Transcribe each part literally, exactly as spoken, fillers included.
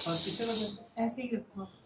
और पीछे का ऐसे ही रखो आप।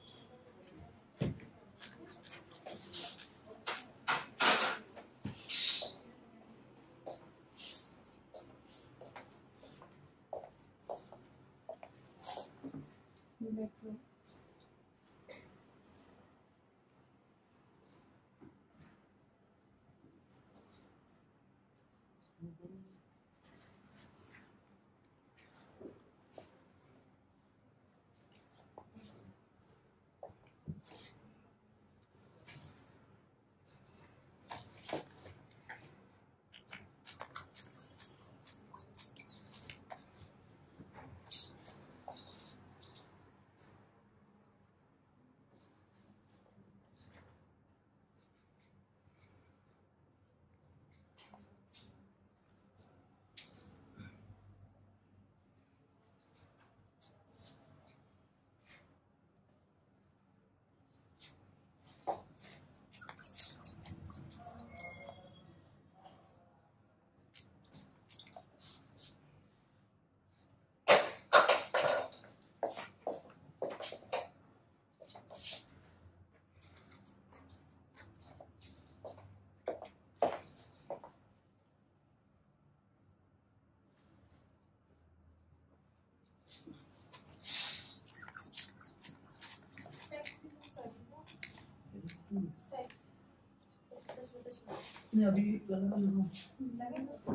नहीं अभी लगा लगा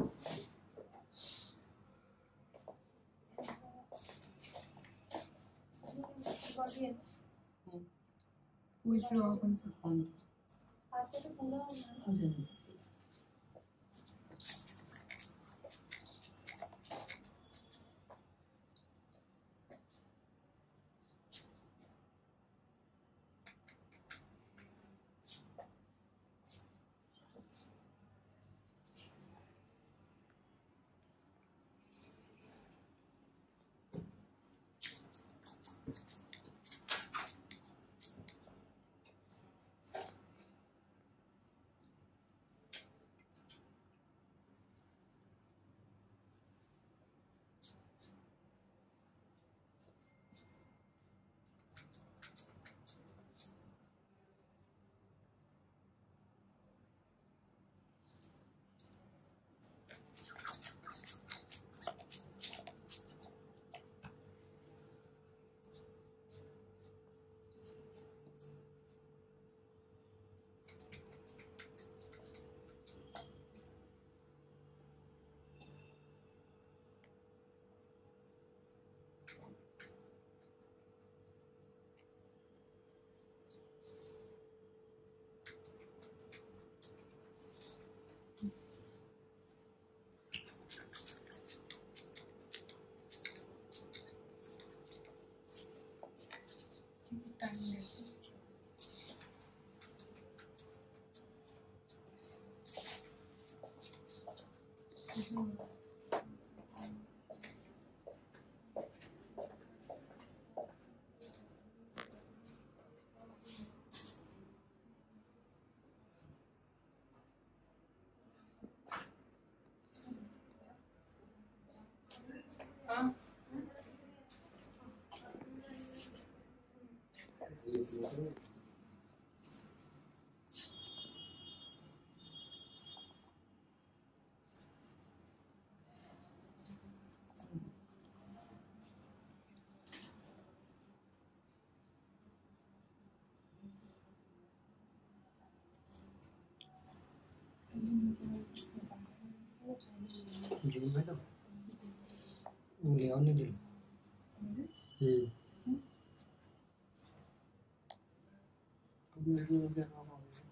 पूछ लो आप उनसे। आपको तो पूरा हो जाएगा। हाँ जी मैडम ले आओ नहीं दिल हम्म अब मेरे को क्या काम आ गया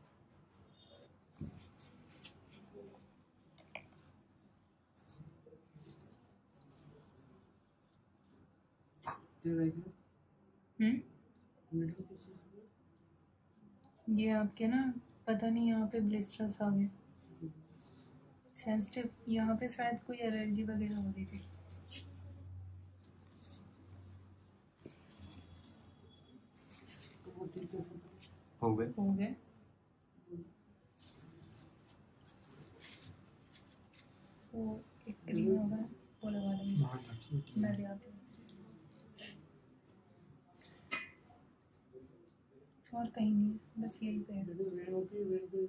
तेरा क्या हम्म ये आपके ना पता नहीं यहाँ पे ब्लिस्टर्स आ गए सेंसिटिव। यहाँ पे शायद कोई एलर्जी वगैरह हो गई थी। हो गए हो गए वो एक क्रीम होगा वो लगा देंगे। मैं भी आती हूँ। और कहीं नहीं है, बस यही पे है। लेकिन वेन होती है, वेन पे